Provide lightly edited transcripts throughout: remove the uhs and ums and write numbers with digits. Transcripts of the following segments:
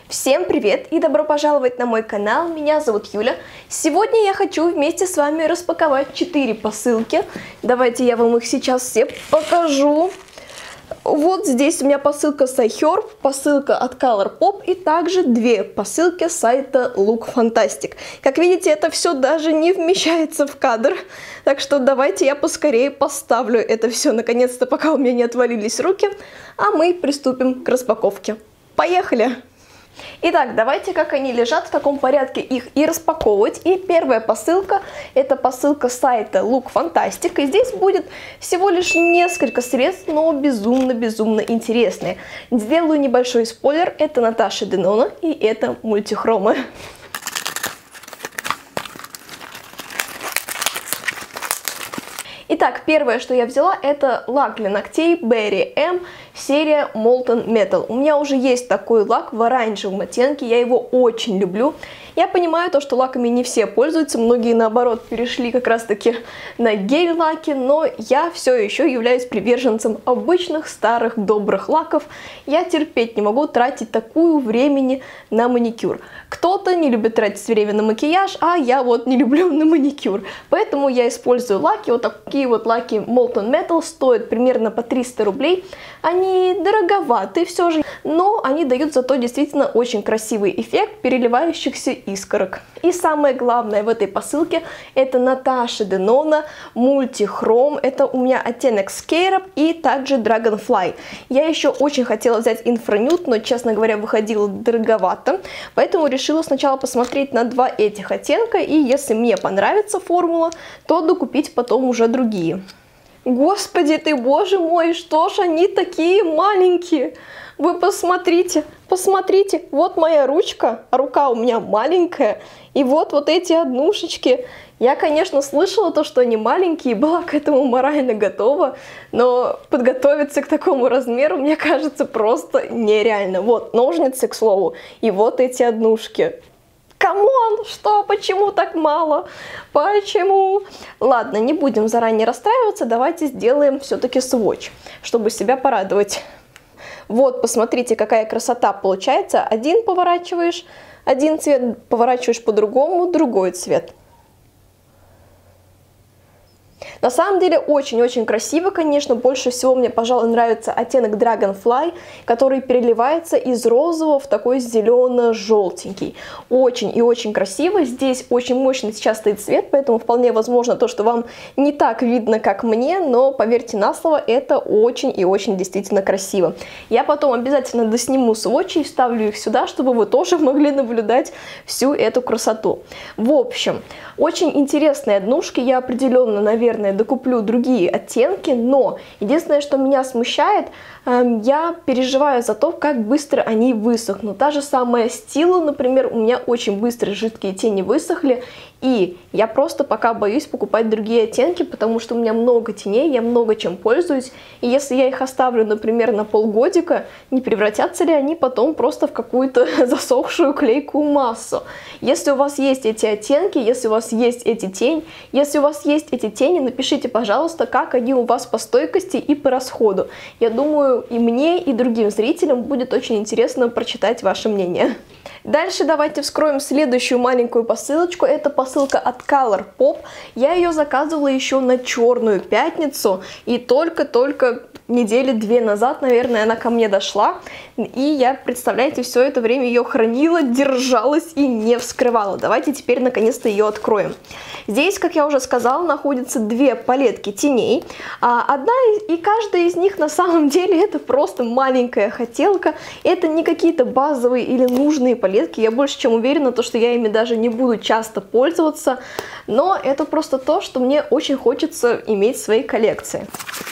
Всем привет и добро пожаловать на мой канал, меня зовут Юля. Сегодня я хочу вместе с вами распаковать 4 посылки. Давайте я вам их сейчас все покажу. Вот здесь у меня посылка с iHerb, посылка от Colourpop и также 2 посылки с сайта Look Fantastic. Как видите, это все даже не вмещается в кадр, так что давайте я поскорее поставлю это все наконец-то, пока у меня не отвалились руки, а мы приступим к распаковке. Поехали! Итак, давайте, как они лежат, в таком порядке их и распаковывать. И первая посылка, это посылка сайта Look Fantastic. И здесь будет всего лишь несколько средств, но безумно интересные. Сделаю небольшой спойлер, это Наташа Денона и это мультихромы. Итак, первое, что я взяла, это лак для ногтей Berry M, серия Molten Metal. У меня уже есть такой лак в оранжевом оттенке, я его очень люблю. Я понимаю то, что лаками не все пользуются, многие наоборот перешли как раз таки на гель-лаки, но я все еще являюсь приверженцем обычных старых добрых лаков. Я терпеть не могу тратить такую времени на маникюр. Кто-то не любит тратить время на макияж, а я вот не люблю на маникюр. Поэтому я использую лаки, вот такие вот лаки Molten Metal, стоят примерно по 300 рублей. Они дороговаты все же, но они дают зато действительно очень красивый эффект переливающихся искорок. И самое главное в этой посылке это Наташа Денона мультихром. Это у меня оттенок Scarab и также Dragonfly. Я еще очень хотела взять инфранюд, но, честно говоря, выходило дороговато. Поэтому решила сначала посмотреть на 2 этих оттенка. И если мне понравится формула, то докупить потом уже другие. Господи ты, боже мой, что ж они такие маленькие? Вы посмотрите, посмотрите, вот моя ручка, рука у меня маленькая, и вот эти однушечки. Я, конечно, слышала то, что они маленькие, была к этому морально готова, но подготовиться к такому размеру, мне кажется, просто нереально. Вот ножницы, к слову, и вот эти однушки. Камон, что, почему так мало? Почему? Ладно, не будем заранее расстраиваться, давайте сделаем все-таки свотч, чтобы себя порадовать. Вот, посмотрите, какая красота получается. Один поворачиваешь, один цвет, поворачиваешь по-другому, другой цвет. На самом деле очень-очень красиво, конечно. Больше всего мне, пожалуй, нравится оттенок Dragonfly, который переливается из розового в такой зелено-желтенький. Очень и очень красиво. Здесь очень мощный сейчас стоит цвет, поэтому вполне возможно то, что вам не так видно, как мне, но поверьте на слово, это очень и очень действительно красиво. Я потом обязательно досниму свотчи и вставлю их сюда, чтобы вы тоже могли наблюдать всю эту красоту. В общем, очень интересные однушки. Я определенно, наверное, докуплю другие оттенки, но единственное, что меня смущает, я переживаю за то, как быстро они высохнут. Та же самая Stila, например, у меня очень быстро жидкие тени высохли, и я просто пока боюсь покупать другие оттенки, потому что у меня много теней, я много чем пользуюсь, и если я их оставлю, например, на полгодика, не превратятся ли они потом просто в какую-то засохшую клейкую массу. Если у вас есть эти оттенки, если у вас есть эти тени, напишите, пожалуйста, как они у вас по стойкости и по расходу. Я думаю, и мне, и другим зрителям будет очень интересно прочитать ваше мнение. Дальше давайте вскроем следующую маленькую посылочку. Это посылка от Colourpop. Я ее заказывала еще на Черную пятницу, и только-только недели 2 назад, наверное, она ко мне дошла. И я, представляете, все это время ее хранила, держалась и не вскрывала. Давайте теперь наконец-то ее откроем. Здесь, как я уже сказала, находятся 2 палетки теней. И каждая из них на самом деле это просто маленькая хотелка. Это не какие-то базовые или нужные палетки. Я больше чем уверена, что я ими даже не буду часто пользоваться. Но это просто то, что мне очень хочется иметь в своей коллекции.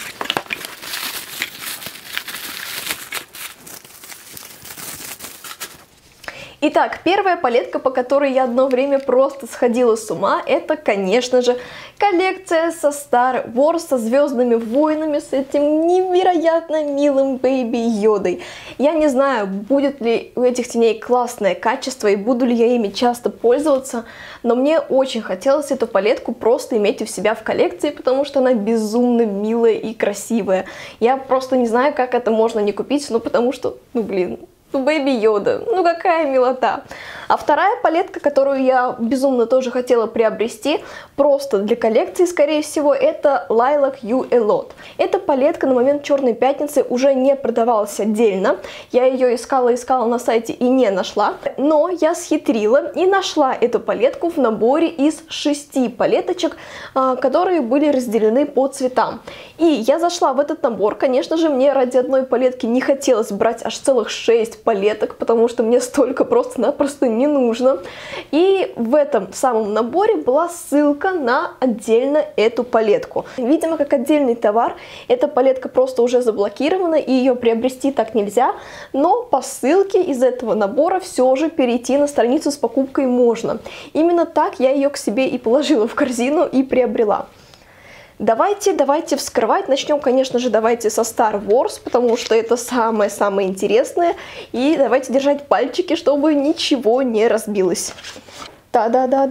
Итак, первая палетка, по которой я одно время просто сходила с ума, это, конечно же, коллекция со Star Wars, со Звездными войнами, с этим невероятно милым Бэйби Йодой. Я не знаю, будет ли у этих теней классное качество и буду ли я ими часто пользоваться, но мне очень хотелось эту палетку просто иметь у себя в коллекции, потому что она безумно милая и красивая. Я просто не знаю, как это можно не купить, потому что, блин, Baby Yoda. Ну какая милота. А вторая палетка, которую я безумно тоже хотела приобрести, просто для коллекции, скорее всего, это Lilac You A Lot. Эта палетка на момент Черной пятницы уже не продавалась отдельно. Я ее искала на сайте и не нашла. Но я схитрила и нашла эту палетку в наборе из 6 палеточек, которые были разделены по цветам. И я зашла в этот набор. Конечно же, мне ради одной палетки не хотелось брать аж целых 6 палеток, потому что мне столько просто-напросто не нужно. И в этом самом наборе была ссылка на отдельно эту палетку. Видимо, как отдельный товар, эта палетка просто уже заблокирована, и ее приобрести так нельзя. Но по ссылке из этого набора все же перейти на страницу с покупкой можно. Именно так я ее к себе и положила в корзину и приобрела. Давайте вскрывать. Начнем, конечно же, давайте со Star Wars, потому что это самое-самое интересное. И давайте держать пальчики, чтобы ничего не разбилось. Да,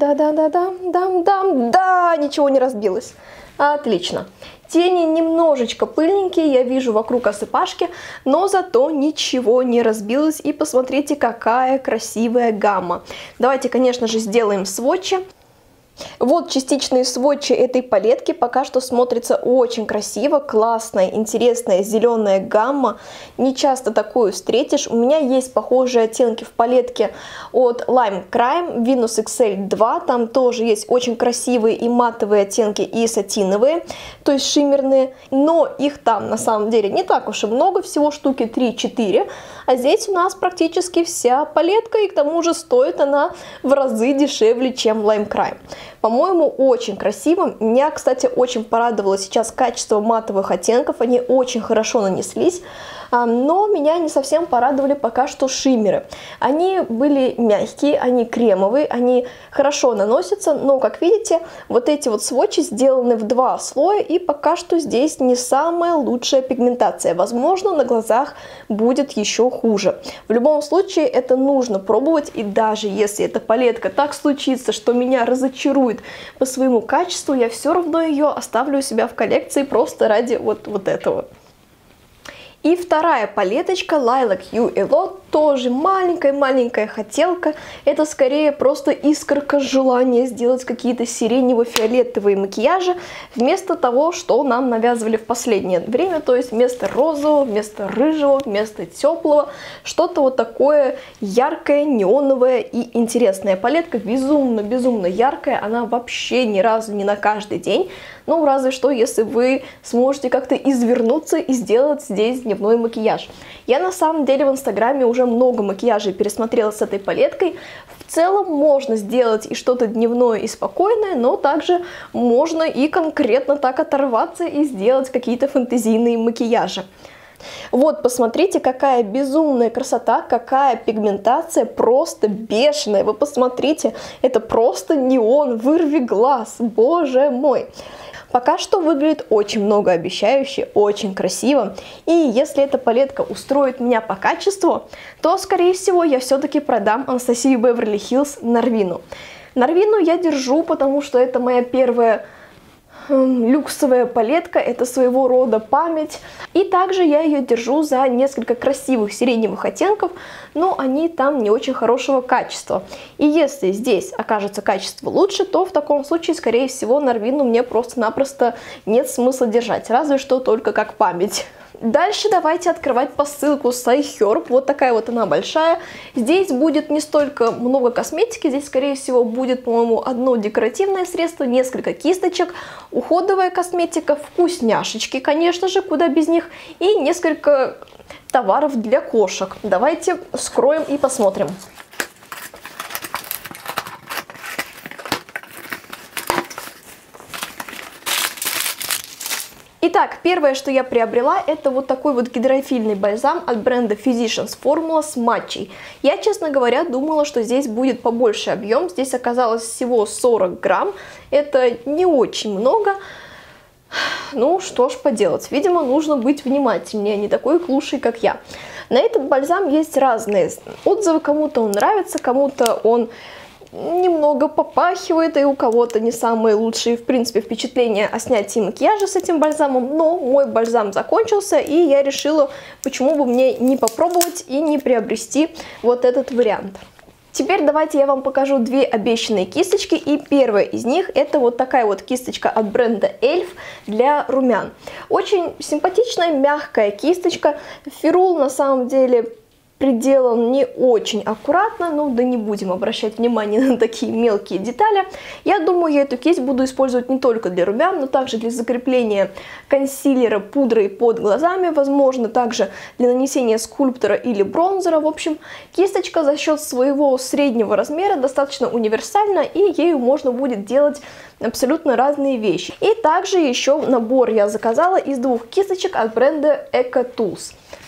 ничего не разбилось. Отлично. Тени немножечко пыльненькие, я вижу вокруг осыпашки, но зато ничего не разбилось. И посмотрите, какая красивая гамма. Давайте, конечно же, сделаем свотчи. Вот частичные сводчи этой палетки, пока что смотрится очень красиво, классная, интересная зеленая гамма. Не часто такую встретишь. У меня есть похожие оттенки в палетке от Lime Crime, Venus XL 2. Там тоже есть очень красивые и матовые оттенки, и сатиновые, то есть шиммерные. Но их там на самом деле не так уж и много, всего штуки 3-4. А здесь у нас практически вся палетка, и к тому же стоит она в разы дешевле, чем Lime Crime. По-моему, очень красиво. Меня, кстати, очень порадовало сейчас качество матовых оттенков. Они очень хорошо нанеслись. Но меня не совсем порадовали пока что шиммеры. Они были мягкие, они кремовые, они хорошо наносятся. Но, как видите, вот эти вот сводчи сделаны в 2 слоя. И пока что здесь не самая лучшая пигментация. Возможно, на глазах будет еще хуже. В любом случае, это нужно пробовать. И даже если эта палетка так случится, что меня разочарует по своему качеству, я все равно ее оставлю у себя в коллекции просто ради вот этого. И вторая палеточка Lilac You A Lot, тоже маленькая-маленькая хотелка. Это скорее просто искорка желания сделать какие-то сиренево-фиолетовые макияжи вместо того, что нам навязывали в последнее время, то есть вместо розового, вместо рыжего, вместо теплого, что-то вот такое яркое, неоновое и интересное. Палетка безумно яркая, она вообще ни разу не на каждый день. Ну, разве что, если вы сможете как-то извернуться и сделать здесь дневной макияж. Я на самом деле в Инстаграме уже много макияжей пересмотрела с этой палеткой. В целом можно сделать и что-то дневное и спокойное, но также можно и конкретно так оторваться и сделать какие-то фэнтезийные макияжи. Вот, посмотрите, какая безумная красота, какая пигментация, просто бешеная. Вы посмотрите, это просто неон, вырви глаз, боже мой. Пока что выглядит очень многообещающе, очень красиво. И если эта палетка устроит меня по качеству, то, скорее всего, я все-таки продам Анастасию Беверли Хиллз Нарвину. Нарвину я держу, потому что это моя первая люксовая палетка, это своего рода память. И также я ее держу за несколько красивых сиреневых оттенков, но они там не очень хорошего качества. И если здесь окажется качество лучше, то в таком случае, скорее всего, Нарвину мне просто-напросто нет смысла держать, разве что только как память. Дальше давайте открывать посылку с iHerb. Вот такая вот она большая. Здесь будет не столько много косметики, здесь, скорее всего, будет, по-моему, одно декоративное средство, несколько кисточек, уходовая косметика, вкусняшечки, конечно же, куда без них, и несколько товаров для кошек. Давайте вскроем и посмотрим. Итак, первое, что я приобрела, это вот такой вот гидрофильный бальзам от бренда Physicians Formula с матчей. Я, честно говоря, думала, что здесь будет побольше объем. Здесь оказалось всего 40 грамм. Это не очень много. Ну, что ж поделать. Видимо, нужно быть внимательнее, не такой клушей, как я. На этот бальзам есть разные отзывы. Кому-то он нравится, кому-то он немного попахивает, и у кого-то не самые лучшие, в принципе, впечатления о снятии макияжа с этим бальзамом, но мой бальзам закончился, и я решила, почему бы мне не попробовать и не приобрести вот этот вариант. Теперь давайте я вам покажу две обещанные кисточки, и первая из них это вот такая вот кисточка от бренда Elf для румян. Очень симпатичная, мягкая кисточка. Феррул на самом деле приделан не очень аккуратно, но да не будем обращать внимание на такие мелкие детали. Я думаю, я эту кисть буду использовать не только для румян, но также для закрепления консилера, пудры под глазами, возможно, также для нанесения скульптора или бронзера. В общем, кисточка за счет своего среднего размера достаточно универсальна, и ею можно будет делать абсолютно разные вещи. И также еще набор я заказала из двух кисточек от бренда Eco Tools.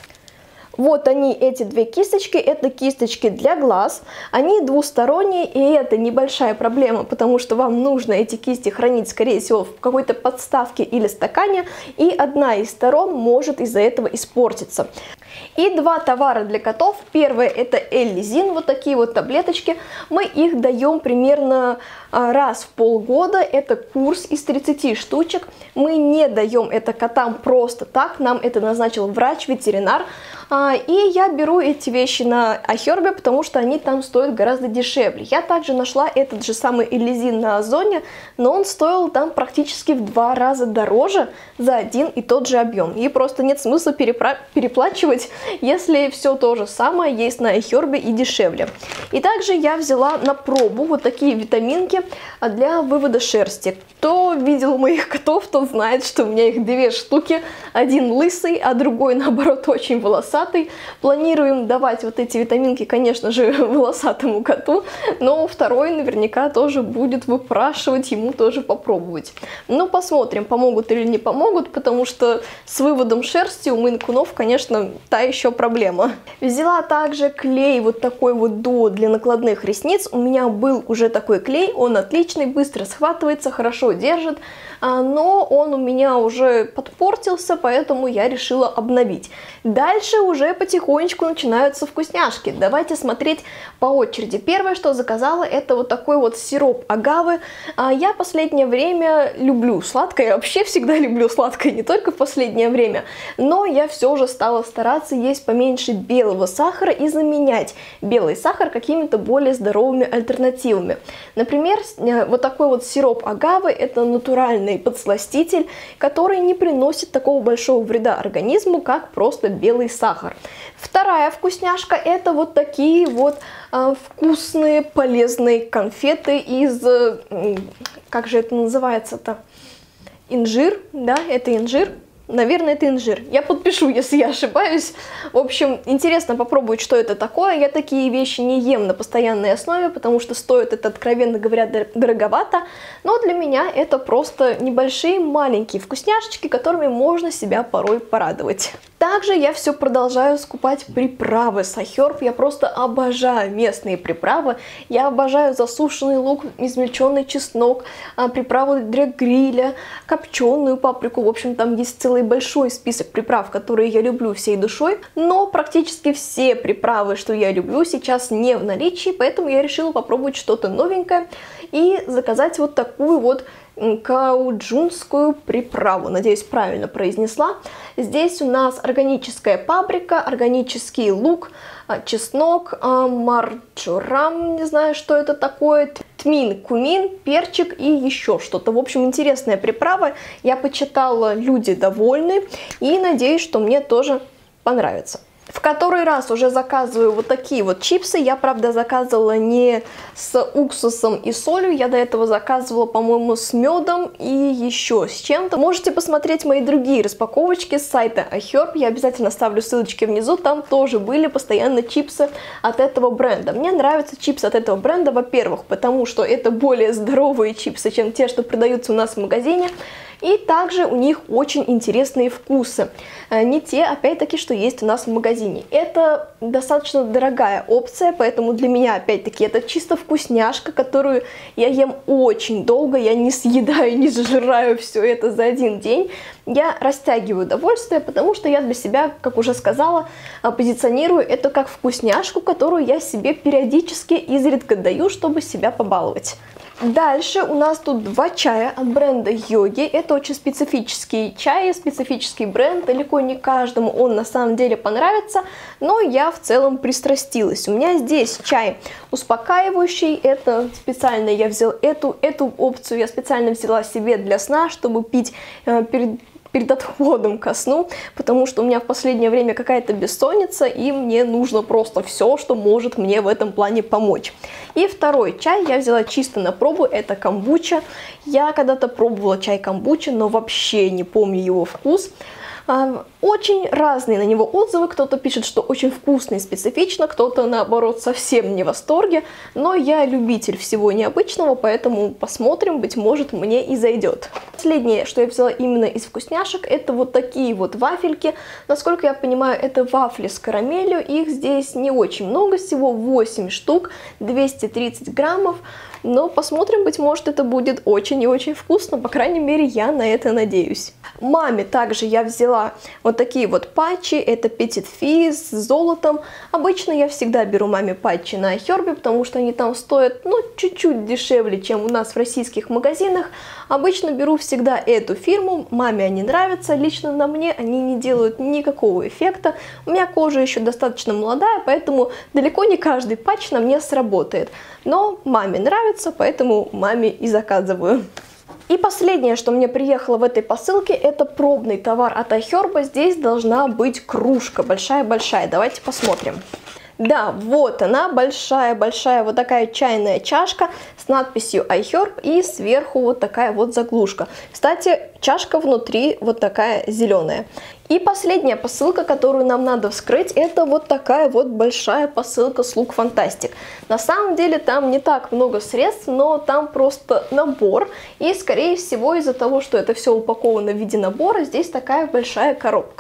Вот они, эти две кисточки, это кисточки для глаз, они двусторонние, и это небольшая проблема, потому что вам нужно эти кисти хранить, скорее всего, в какой-то подставке или стакане, и одна из сторон может из-за этого испортиться. И два товара для котов. Первое это Элизин, вот такие вот таблеточки. Мы их даем примерно раз в полгода. Это курс из 30 штучек. Мы не даем это котам просто так, нам это назначил врач-ветеринар. И я беру эти вещи на iHerb, потому что они там стоят гораздо дешевле. Я также нашла этот же самый Элизин на Озоне, но он стоил там практически в 2 раза дороже за один и тот же объем. И просто нет смысла переплачивать, если все то же самое есть на iHerb и дешевле. И также я взяла на пробу вот такие витаминки для вывода шерсти. Кто видел моих котов, тот знает, что у меня их 2 штуки. Один лысый, а другой, наоборот, очень волосатый. Планируем давать вот эти витаминки, конечно же, волосатому коту, но второй наверняка тоже будет выпрашивать, ему тоже попробовать. Ну, посмотрим, помогут или не помогут, потому что с выводом шерсти у мейн-кунов, конечно, та еще проблема. Взяла также клей вот такой вот дуо для накладных ресниц. У меня был уже такой клей, он отличный, быстро схватывается, хорошо держит, но он у меня уже подпортился, поэтому я решила обновить. Дальше уже потихонечку начинаются вкусняшки. Давайте смотреть по очереди. Первое, что заказала, это вот такой вот сироп агавы. Я в последнее время люблю сладкое, я вообще всегда люблю сладкое, не только в последнее время, но я все же стала стараться есть поменьше белого сахара и заменять белый сахар какими-то более здоровыми альтернативами. Например, вот такой вот сироп агавы, это натуральный подсластитель, который не приносит такого большого вреда организму, как просто белый сахар. Вторая вкусняшка это вот такие вот вкусные полезные конфеты из, как же это называется-то, инжир, да, это инжир. Наверное, это инжир. Я подпишу, если я ошибаюсь. В общем, интересно попробовать, что это такое. Я такие вещи не ем на постоянной основе, потому что стоит это, откровенно говоря, дороговато. Но для меня это просто небольшие маленькие вкусняшечки, которыми можно себя порой порадовать. Также я все продолжаю скупать приправы с iHerb. Я просто обожаю местные приправы. Я обожаю засушенный лук, измельченный чеснок, приправу для гриля, копченую паприку. В общем, там есть целый большой список приправ, которые я люблю всей душой. Но практически все приправы, что я люблю, сейчас не в наличии. Поэтому я решила попробовать что-то новенькое и заказать вот такую вот каоджунскую приправу. Надеюсь, правильно произнесла. Здесь у нас органическая паприка, органический лук, чеснок, марджорам, не знаю, что это такое, тмин, кумин, перчик и еще что-то. В общем, интересная приправа. Я почитала, люди довольны, и надеюсь, что мне тоже понравится. В который раз уже заказываю вот такие вот чипсы. Я, правда, заказывала не с уксусом и солью. Я до этого заказывала, по-моему, с медом и еще с чем-то. Можете посмотреть мои другие распаковочки с сайта iHerb. Я обязательно оставлю ссылочки внизу. Там тоже были постоянно чипсы от этого бренда. Мне нравятся чипсы от этого бренда, во-первых, потому что это более здоровые чипсы, чем те, что продаются у нас в магазине. И также у них очень интересные вкусы. Не те, опять-таки, что есть у нас в магазине. Это достаточно дорогая опция, поэтому для меня, опять-таки, это чисто вкусняшка, которую я ем очень долго. Я не съедаю, не сжираю все это за один день. я растягиваю удовольствие, потому что я для себя, как уже сказала, позиционирую это как вкусняшку, которую я себе периодически изредка даю, чтобы себя побаловать. Дальше у нас тут 2 чая от бренда Йоги. Это очень специфический чай, специфический бренд. Далеко не каждому он на самом деле понравится, но я в целом пристрастилась. У меня здесь чай успокаивающий. Это специально я взяла эту опцию я специально взяла себе для сна, чтобы пить перед отходом ко сну, потому что у меня в последнее время какая-то бессонница, и мне нужно просто все, что может мне в этом плане помочь. И второй чай я взяла чисто на пробу, это камбуча. Я когда-то пробовала чай камбуча, но вообще не помню его вкус. Очень разные на него отзывы, кто-то пишет, что очень вкусно и специфично, кто-то наоборот совсем не в восторге, но я любитель всего необычного, поэтому посмотрим, быть может мне и зайдет. Последнее, что я взяла именно из вкусняшек, это вот такие вот вафельки. Насколько я понимаю, это вафли с карамелью, их здесь не очень много, всего 8 штук, 230 граммов. Но посмотрим, быть может, это будет очень и очень вкусно, по крайней мере, я на это надеюсь. Маме также я взяла вот такие вот патчи, это Petit Fils с золотом. Обычно я всегда беру маме патчи на iHerb, потому что они там стоят, ну, чуть-чуть дешевле, чем у нас в российских магазинах. Обычно беру всегда эту фирму, маме они нравятся, лично на мне они не делают никакого эффекта. У меня кожа еще достаточно молодая, поэтому далеко не каждый патч на мне сработает. Но маме нравится, поэтому маме и заказываю. И последнее, что мне приехало в этой посылке, это пробный товар от iHerb. Здесь должна быть кружка, большая-большая. Давайте посмотрим. Да, вот она, большая-большая вот такая чайная чашка с надписью iHerb и сверху вот такая вот заглушка. Кстати, чашка внутри вот такая зеленая. И последняя посылка, которую нам надо вскрыть, это вот такая вот большая посылка с Look Fantastic. На самом деле там не так много средств, но там просто набор. И скорее всего из-за того, что это все упаковано в виде набора, здесь такая большая коробка.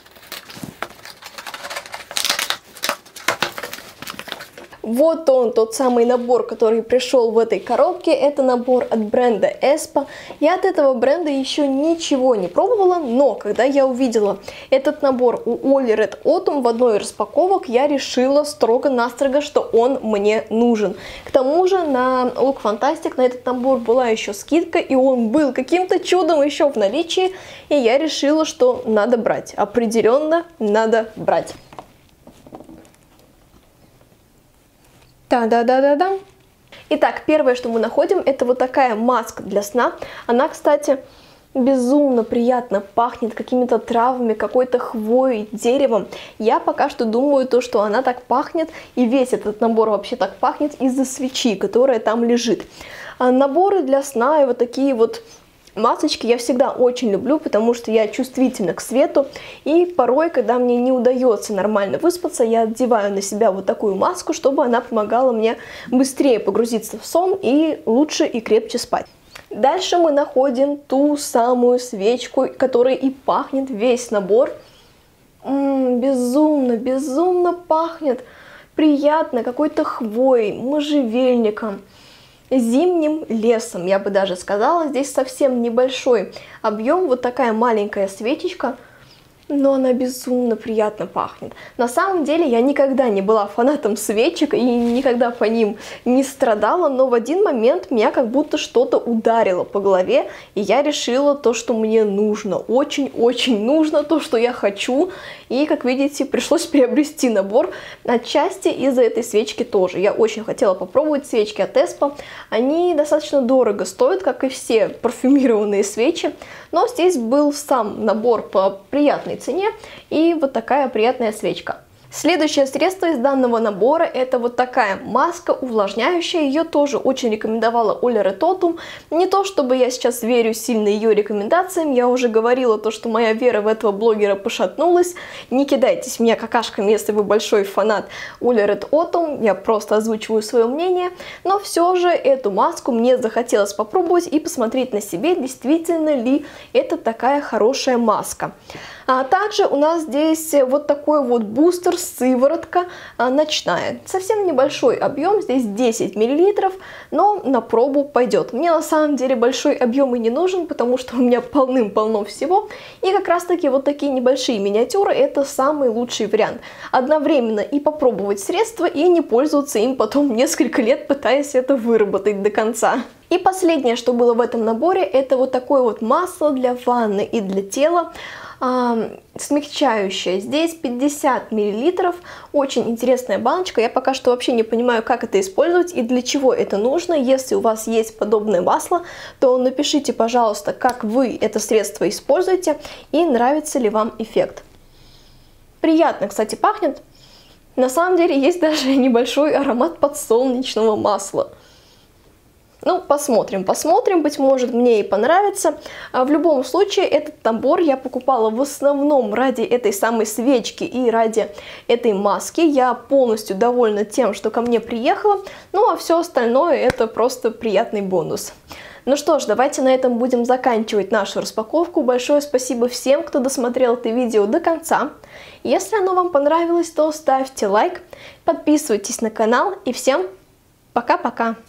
Вот он, тот самый набор, который пришел в этой коробке. Это набор от бренда Espa. Я от этого бренда еще ничего не пробовала, но когда я увидела этот набор у Olly Red Autumn в одной из распаковок, я решила строго-настрого, что он мне нужен. К тому же на Look Fantastic на этот набор была еще скидка, и он был каким-то чудом еще в наличии, и я решила, что надо брать. Определенно надо брать. Да-да-да-да-да. Итак, первое, что мы находим, это вот такая маска для сна. Она, кстати, безумно приятно пахнет какими-то травами, какой-то хвоей, деревом. Я пока что думаю, что она так пахнет, и весь этот набор вообще так пахнет из-за свечи, которая там лежит. Наборы для сна и вот такие вот масочки я всегда очень люблю, потому что я чувствительна к свету, и порой, когда мне не удается нормально выспаться, я одеваю на себя вот такую маску, чтобы она помогала мне быстрее погрузиться в сон и лучше и крепче спать. Дальше мы находим ту самую свечку, которой и пахнет весь набор. Безумно, безумно пахнет, приятно, какой-то хвоей, можжевельником. Зимним лесом, я бы даже сказала. Здесь совсем небольшой объем, вот такая маленькая свечечка, но она безумно приятно пахнет. На самом деле я никогда не была фанатом свечек и никогда по ним не страдала, но в один момент меня как будто что-то ударило по голове, и я решила то, что мне нужно, очень-очень нужно, то, что я хочу, и, как видите, пришлось приобрести набор, отчасти из-за этой свечки тоже. Я очень хотела попробовать свечки от Espa, они достаточно дорого стоят, как и все парфюмированные свечи, но здесь был сам набор по приятной цене и вот такая приятная свечка. Следующее средство из данного набора это вот такая маска увлажняющая, ее тоже очень рекомендовала Olly Red Autumn. Не то чтобы я сейчас верю сильно ее рекомендациям, я уже говорила то, что моя вера в этого блогера пошатнулась. Не кидайтесь меня какашками, если вы большой фанат Olly Red Autumn, я просто озвучиваю свое мнение. Но все же эту маску мне захотелось попробовать и посмотреть на себе, действительно ли это такая хорошая маска. А также у нас здесь вот такой вот бустер сыворотка ночная. Совсем небольшой объем, здесь 10 мл, но на пробу пойдет. Мне на самом деле большой объем и не нужен, потому что у меня полным-полно всего. И как раз таки вот такие небольшие миниатюры это самый лучший вариант. Одновременно и попробовать средство, и не пользоваться им потом несколько лет, пытаясь это выработать до конца. И последнее, что было в этом наборе, это вот такое вот масло для ванны и для тела. Смягчающее. Здесь 50 мл. Очень интересная баночка. Я пока что вообще не понимаю, как это использовать и для чего это нужно. Если у вас есть подобное масло, то напишите, пожалуйста, как вы это средство используете и нравится ли вам эффект. Приятно, кстати, пахнет. На самом деле есть даже небольшой аромат подсолнечного масла. Ну, посмотрим, быть может, мне и понравится. В любом случае, этот набор я покупала в основном ради этой самой свечки и ради этой маски. Я полностью довольна тем, что ко мне приехало, ну а все остальное это просто приятный бонус. Ну что ж, давайте на этом будем заканчивать нашу распаковку. Большое спасибо всем, кто досмотрел это видео до конца. Если оно вам понравилось, то ставьте лайк, подписывайтесь на канал и всем пока-пока!